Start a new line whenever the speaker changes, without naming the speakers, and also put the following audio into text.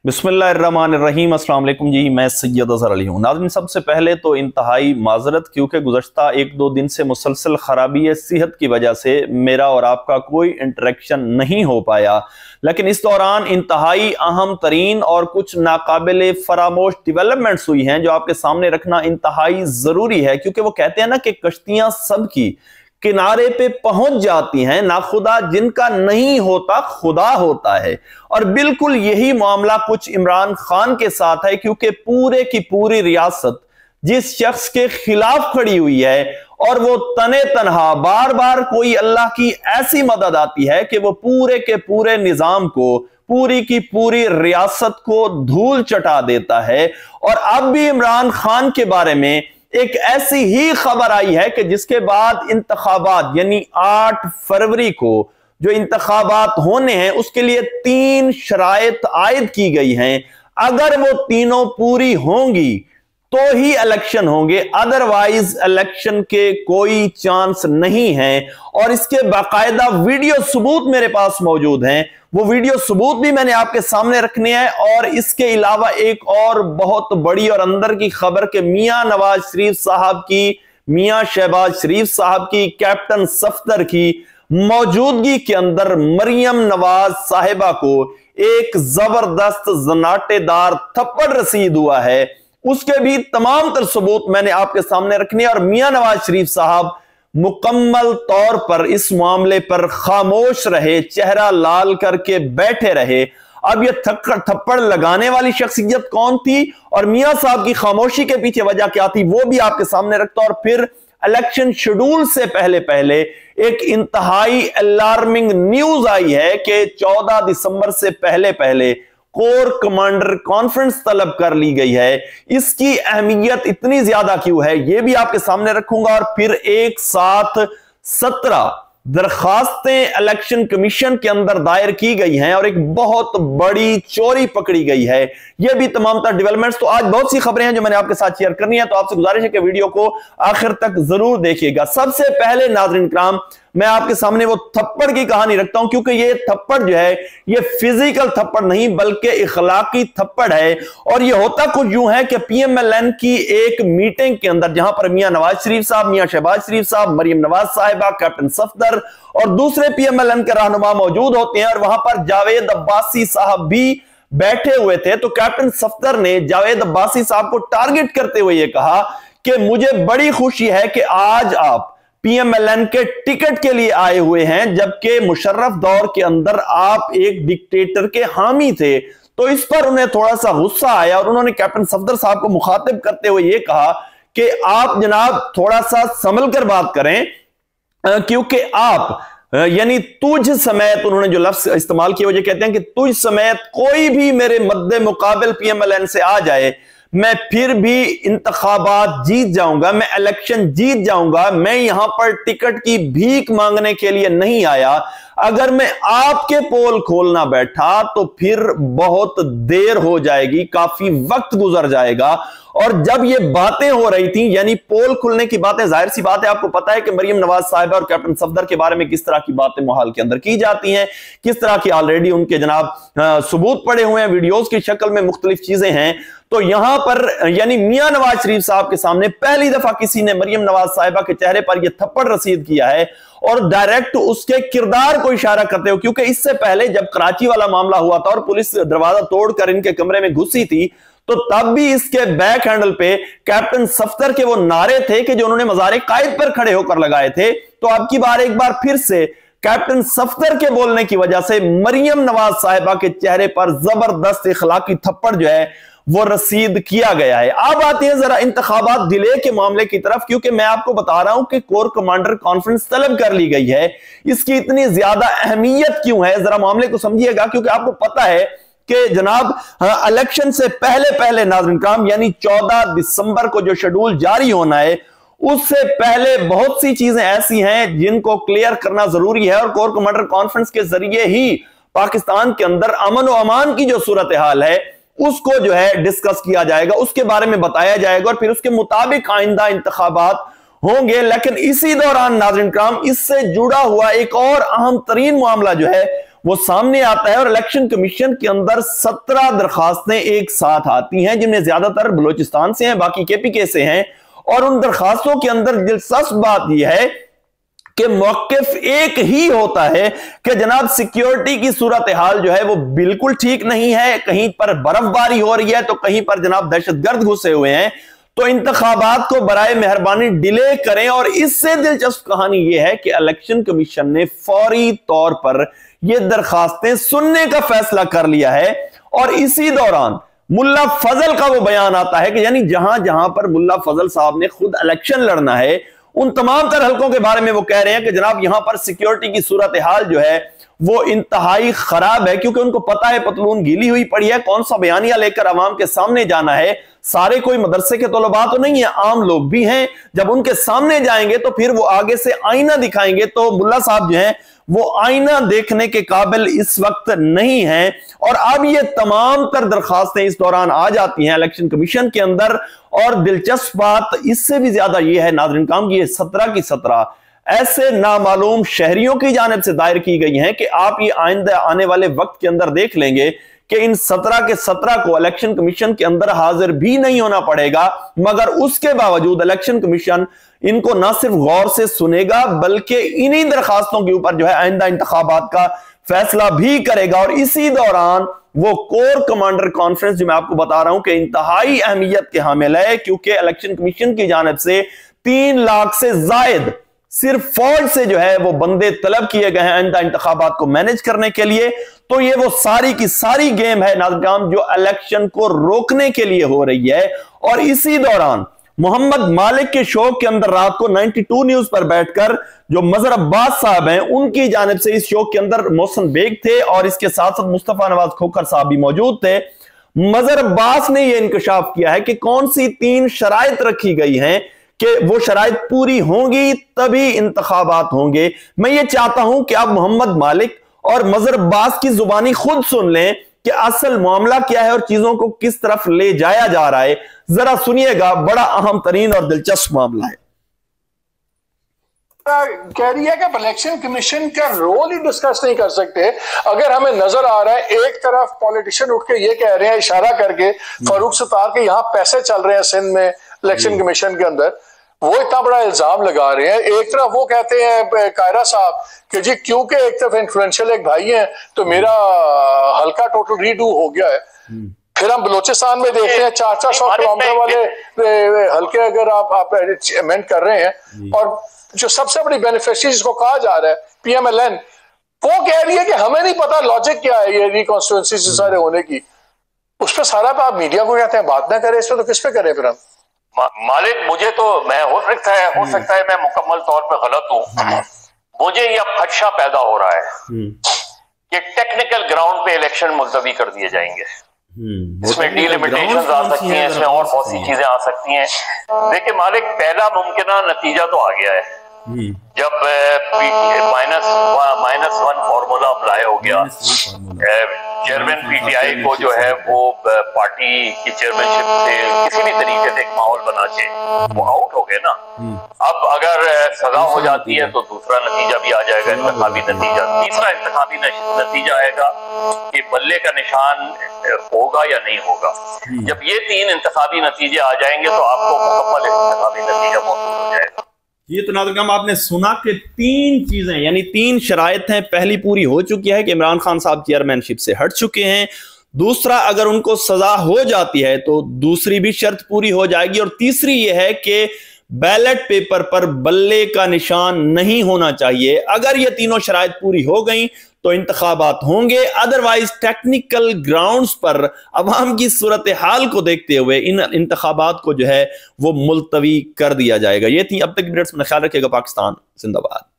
बिस्मिल्लाहिर्रहमानिर्रहीम। अस्सलाम वालेकुम जी, मैं सैयद अज़हर अली हूँ। नाज़रीन, सबसे पहले तो इंतहाई माजरत, क्योंकि गुज़श्ता एक दो दिन से मुसलसल ख़राबी सेहत की वजह से मेरा और आपका कोई इंटरेक्शन नहीं हो पाया। लेकिन इस दौरान इंतहाई अहम तरीन और कुछ नाकाबिले फरामोश डेवलपमेंट्स हुई हैं जो आपके सामने रखना इंतहाई ज़रूरी है, क्योंकि वो कहते हैं ना कि कश्तियाँ सबकी किनारे पे पहुंच जाती हैं, ना खुदा जिनका नहीं होता खुदा होता है। और बिल्कुल यही मामला कुछ इमरान खान के साथ है, क्योंकि पूरे की पूरी रियासत जिस शख्स के खिलाफ खड़ी हुई है और वो तने तनहा बार बार कोई अल्लाह की ऐसी मदद आती है कि वो पूरे के पूरे निजाम को, पूरी की पूरी रियासत को धूल चटा देता है। और अब भी इमरान खान के बारे में एक ऐसी ही खबर आई है कि जिसके बाद इंतखाबात यानी 8 फरवरी को जो इंतखाबात होने हैं उसके लिए 3 शराइत आयद की गई हैं। अगर वो तीनों पूरी होंगी तो ही इलेक्शन होंगे, अदरवाइज इलेक्शन के कोई चांस नहीं है। और इसके बाकायदा वीडियो सबूत मेरे पास मौजूद हैं, वो वीडियो सबूत भी मैंने आपके सामने रखने हैं। और इसके अलावा एक और बहुत बड़ी और अंदर की खबर के मियां नवाज शरीफ साहब की, मियां शहबाज शरीफ साहब की, कैप्टन सफदर की मौजूदगी के अंदर मरियम नवाज साहिबा को एक जबरदस्त जनाटेदार थप्पड़ रसीद हुआ है। उसके भी तमाम तर सबूत मैंने आपके सामने रखने। और मियां नवाज शरीफ साहब मुकम्मल तौर पर इस मामले पर खामोश रहे, चेहरा लाल करके बैठे रहे। अब ये थप्पड़ लगाने वाली शख्सियत कौन थी और मियां साहब की खामोशी के पीछे वजह क्या थी, वो भी आपके सामने रखता। और फिर इलेक्शन शेड्यूल से पहले पहले एक इंतहाई अलार्मिंग न्यूज आई है कि 14 दिसंबर से पहले पहले कोर कमांडर कॉन्फ्रेंस तलब कर ली गई है। इसकी अहमियत इतनी ज्यादा क्यों है, यह भी आपके सामने रखूंगा। और फिर एक साथ 17 दरखास्तें इलेक्शन कमीशन के अंदर दायर की गई हैं और एक बहुत बड़ी चोरी पकड़ी गई है। यह भी तमाम तर डेवलपमेंट्स। तो आज बहुत सी खबरें हैं जो मैंने आपके साथ शेयर करनी है, तो आपसे गुजारिश है कि वीडियो को आखिर तक जरूर देखिएगा। सबसे पहले नाज़रीन किराम, मैं आपके सामने वो थप्पड़ की कहानी रखता हूं, क्योंकि ये थप्पड़ जो है ये फिजिकल थप्पड़ नहीं बल्कि इखलाकी थप्पड़ है। और ये होता कुछ यूं है कि पीएमएलएन की एक मीटिंग के अंदर, जहां पर मियां नवाज शरीफ साहब, मियां शहबाज शरीफ साहब, मरियम नवाज साहिबा, कैप्टन सफदर और दूसरे पीएमएलएन के रहनुमा मौजूद होते हैं, और वहां पर जावेद अब्बासी साहब भी बैठे हुए थे। तो कैप्टन सफदर ने जावेद अब्बासी साहब को टारगेट करते हुए यह कहा कि मुझे बड़ी खुशी है कि आज आप पीएमएलएन के टिकट के लिए आए हुए हैं, जबकि मुशर्रफ दौर के अंदर आप एक डिक्टेटर के हामी थे। तो इस पर उन्हें थोड़ा सा गुस्सा आया और उन्होंने कैप्टन सफदर साहब को मुखातिब करते हुए यह कहा कि आप जनाब थोड़ा सा संभल कर बात करें, क्योंकि आप यानी तुझ समेत, उन्होंने जो लफ्ज इस्तेमाल किया वो ये कहते हैं कि तुझ समेत कोई भी मेरे मद्दे मुकाबिल पीएमएलएन से आ जाए, मैं फिर भी इंतखाबात जीत जाऊंगा, मैं इलेक्शन जीत जाऊंगा। मैं यहां पर टिकट की भीख मांगने के लिए नहीं आया। अगर मैं आपके पोल खोलना बैठा तो फिर बहुत देर हो जाएगी, काफी वक्त गुजर जाएगा। और जब ये बातें हो रही थी, यानी पोल खुलने की बातें, जाहिर सी बात है आपको पता है कि मरियम नवाज साहिबा और कैप्टन सफदर के बारे में किस तरह की बातें माहौल के अंदर की जाती हैं, किस तरह की ऑलरेडी उनके जनाब सबूत पड़े हुए हैं, वीडियोस की शक्ल में मुख्तलिफ चीजें हैं। तो यहां पर यानी मियां नवाज शरीफ साहब के सामने पहली दफा किसी ने मरियम नवाज साहिबा के चेहरे पर यह थप्पड़ रसीद किया है और डायरेक्ट उसके किरदार को इशारा करते हो, क्योंकि इससे पहले जब कराची वाला मामला हुआ था और पुलिस दरवाजा तोड़कर इनके कमरे में घुसी थी, तो तब भी इसके बैक हैंडल पे कैप्टन सफदर के वो नारे थे कि जो उन्होंने मज़ारे कायद पर खड़े होकर लगाए थे। तो अब की बार एक बार फिर से कैप्टन सफदर के बोलने की वजह से मरियम नवाज साहिबा के चेहरे पर जबरदस्त इखलाकी थप्पड़ जो है वो रसीद किया गया है। अब आते हैं जरा इंतखाबात डिले के मामले की तरफ, क्योंकि मैं आपको बता रहा हूं कि कोर कमांडर कॉन्फ्रेंस तलब कर ली गई है। इसकी इतनी ज्यादा अहमियत क्यों है, जरा मामले को समझिएगा। क्योंकि आपको पता है कि जनाब इलेक्शन से पहले पहले नाज़रीन काम, यानी 14 दिसंबर को जो शेड्यूल जारी होना है, उससे पहले बहुत सी चीजें ऐसी हैं जिनको क्लियर करना जरूरी है। और कोर कमांडर कॉन्फ्रेंस के जरिए ही पाकिस्तान के अंदर अमन और अमान की जो सूरत हाल है उसको जो है डिस्कस किया जाएगा, उसके बारे में बताया जाएगा और फिर उसके मुताबिक आइंदा इंतखाबात होंगे। लेकिन इसी दौरान नाज़रीन कराम, इससे जुड़ा हुआ एक और अहम तरीन मामला जो है वो सामने आता है और इलेक्शन कमीशन के अंदर 17 दरखास्तें एक साथ आती हैं, जिनमें ज्यादातर बलोचिस्तान से हैं, बाकी केपीके से हैं। और उन दरखास्तों के अंदर दिलचस्प बात यह है कि मौकिफ एक ही होता है कि जनाब सिक्योरिटी की सूरत हाल जो है वो बिल्कुल ठीक नहीं है, कहीं पर बर्फबारी हो रही है तो कहीं पर जनाब दहशतगर्द घुसे हुए हैं, तो इंतखाबात को बराए मेहरबानी डिले करें। और इससे दिलचस्प कहानी यह है कि इलेक्शन कमीशन ने फौरी तौर पर यह दरखास्तें सुनने का फैसला कर लिया है। और इसी दौरान मुल्ला फजल का वो बयान आता है कि यानी जहां जहां पर मुल्ला फजल साहब ने खुद इलेक्शन लड़ना है, उन तमाम तर हलकों के बारे में वो कह रहे हैं कि जनाब यहां पर सिक्योरिटी की सूरत हाल जो है वो इंतहाई खराब है, क्योंकि उनको पता है पतलून गीली हुई पड़ी है, कौन सा बयानिया लेकर अवाम के सामने जाना है। सारे कोई मदरसे के तलबा तो नहीं है, आम लोग भी हैं। जब उनके सामने जाएंगे तो फिर वो आगे से आईना दिखाएंगे, तो मुल्ला साहब जो हैं वो आईना देखने के काबिल इस वक्त नहीं है। और अब ये तमाम तर दरखास्तें इस दौरान आ जाती हैं इलेक्शन कमीशन के अंदर। और दिलचस्प बात इससे भी ज्यादा यह है नाज़रीन काम की 17 की 17 ऐसे नामालूम शहरियों की जानिब से दायर की गई हैं कि आप ये आइंदा आने वाले वक्त के अंदर देख लेंगे कि इन 17 के 17 को इलेक्शन कमीशन के अंदर हाजिर भी नहीं होना पड़ेगा, मगर उसके बावजूद इलेक्शन कमीशन इनको ना सिर्फ गौर से सुनेगा बल्कि इन्हीं दरखास्तों के ऊपर जो है आइंदा इंतखाबात का फैसला भी करेगा। और इसी दौरान वो कोर कमांडर कॉन्फ्रेंस जो मैं आपको बता रहा हूं कि इंतहाई अहमियत के हामिल है, क्योंकि इलेक्शन कमीशन की जानिब से 3 लाख से जायद सिर्फ फौज से जो है वो बंदे तलब किए गए हैं आइंदा इंतखाबात को मैनेज करने के लिए। तो ये वो सारी की सारी गेम है नाज़रीन जो इलेक्शन को रोकने के लिए हो रही है। और इसी दौरान मोहम्मद मालिक के शो के अंदर रात को 92 न्यूज पर बैठकर जो मजहर अब्बास साहब हैं उनकी जानिब से इस शो के अंदर मोहसिन बेग थे और इसके साथ साथ मुस्तफा नवाज खोखर साहब भी मौजूद थे। मजहर अब्बास ने यह इंकशाफ किया है कि कौन सी 3 शराइत रखी गई हैं कि वो शराइत पूरी होंगी तभी इंतखाबात होंगे। मैं ये चाहता हूं कि आप मोहम्मद मालिक और मजहर अब्बास की जुबानी खुद सुन लें कि असल मामला क्या है और चीजों को किस तरफ ले जाया जा रहा है। जरा सुनिएगा, बड़ा अहम तरीन और दिलचस्प मामला है।
कह रही है कि इलेक्शन कमीशन का रोल ही डिस्कस नहीं कर सकते। अगर हमें नजर आ रहा है एक तरफ पॉलिटिशियन उठ के ये कह रहे हैं इशारा करके फारूक सत्तार के यहाँ पैसे चल रहे हैं सिंध में इलेक्शन कमीशन के अंदर, वो इतना बड़ा इल्जाम लगा रहे हैं। एक तरफ वो कहते हैं कायरा साहब कि जी क्योंकि एक तरफ इन्फ्लुएंशियल एक भाई हैं तो मेरा हल्का टोटल रीडू हो गया है। फिर हम बलोचिस्तान में देखते हैं 400 किलोमीटर वाले हल्के अगर आप अमेंड कर रहे हैं, और जो सबसे बड़ी बेनिफिशियरी जिसको कहा जा रहा है PMLN, वो कह रही है कि हमें नहीं पता लॉजिक क्या है ये रिकॉन्स्टिट्यूंसी सारे होने की। उस पर सारा आप मीडिया को कहते हैं बात ना करें, इस पर तो किस पे करें फिर हम।
मालिक मुझे तो मैं हो सकता है मैं मुकम्मल तौर पे गलत हूँ, मुझे यह खदशा पैदा हो रहा है कि टेक्निकल ग्राउंड पे इलेक्शन मुलतवी कर दिए जाएंगे। इसमें डिलिमिटेशंस आ सकती हैं, इसमें और बहुत सी चीजें आ सकती हैं। देखिए मालिक, पहला मुमकिन नतीजा तो आ गया है जब -1 फॉर्मूला अप्लाई हो गया। चेयरमैन PTI को जो है वो पार्टी की चेयरमैनशिप से किसी भी तरीके से एक माहौल बना के वो आउट हो गए ना। अब अगर सजा हो जाती है तो दूसरा नतीजा भी आ जाएगा, इंतखाबी नतीजा। तीसरा इंतखाबी नतीजा आएगा कि बल्ले का निशान होगा या नहीं होगा। जब ये 3 इंतखाबी नतीजे आ जाएंगे तो आपको मुकम्मल इंतखाबी नतीजा मौजूद हो जाएगा।
ये तो नाज़रीन आपने सुना कि 3 चीजें यानी 3 शराइत हैं। पहली पूरी हो चुकी है कि इमरान खान साहब चेयरमैनशिप से हट चुके हैं। दूसरा, अगर उनको सजा हो जाती है तो दूसरी भी शर्त पूरी हो जाएगी। और तीसरी यह है कि बैलेट पेपर पर बल्ले का निशान नहीं होना चाहिए। अगर ये तीनों शराइत पूरी हो गई तो इंतखाबात होंगे, अदरवाइज टेक्निकल ग्राउंड्स पर अवाम की सूरत हाल को देखते हुए इन इंतखाबात को जो है वो मुलतवी कर दिया जाएगा। ये थी अब तक की अपडेट्स में। ख्याल रखिएगा। पाकिस्तान जिंदाबाद।